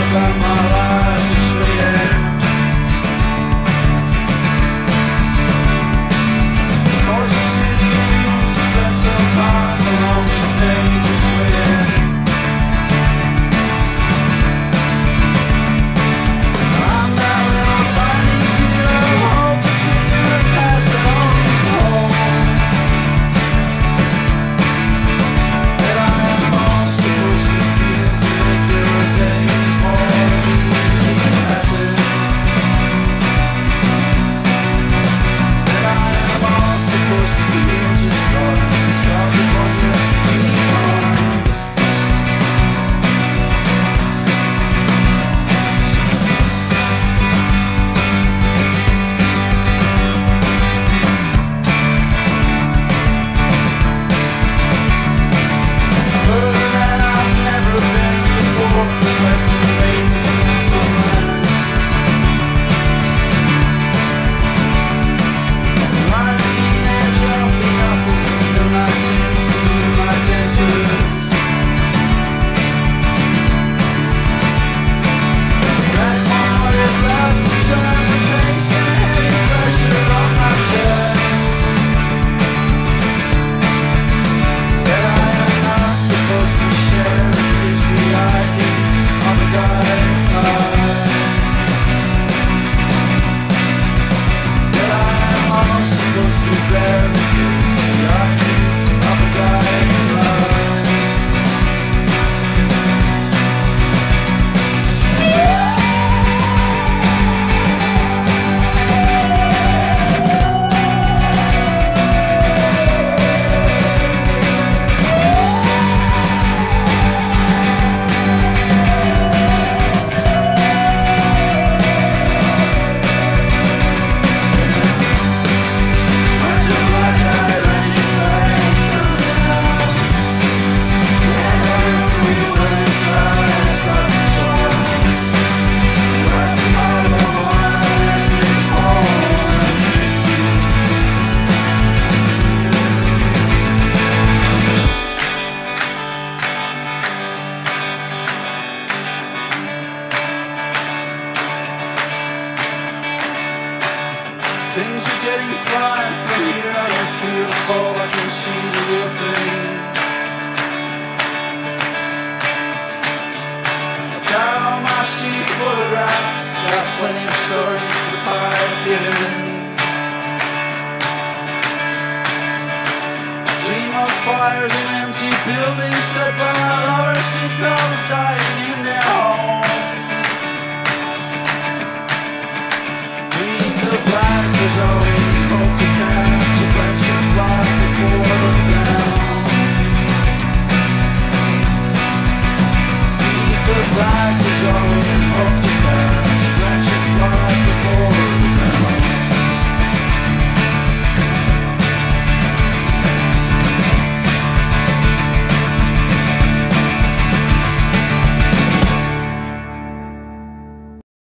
about my life is fading. Towards the city views, I spent some time along the pages waiting. I'm that little tiny bit of hope that you never passed that always home. That I am all supposed to feel to make your days more easy passing. That I am all supposed to feel just like scars on your skinny arms. Further than I've never been before, the western ways and the eastern lands. Right at the edge of the apple, the night seems to be my dancers. That heart is left to turn the taste and heavy pressure on my chest. That I am not supposed to share is the idea of a guide. That I am all supposed to bear is the idea of a guide. Bunch of black eyed raging flames coming out. Hands on your feet, but inside it's dark and storm. Where's the bottom of one is home? Things are getting fine from here. I don't feel the fall, I can see the real thing. I've got all my sheet photographs, got plenty of stories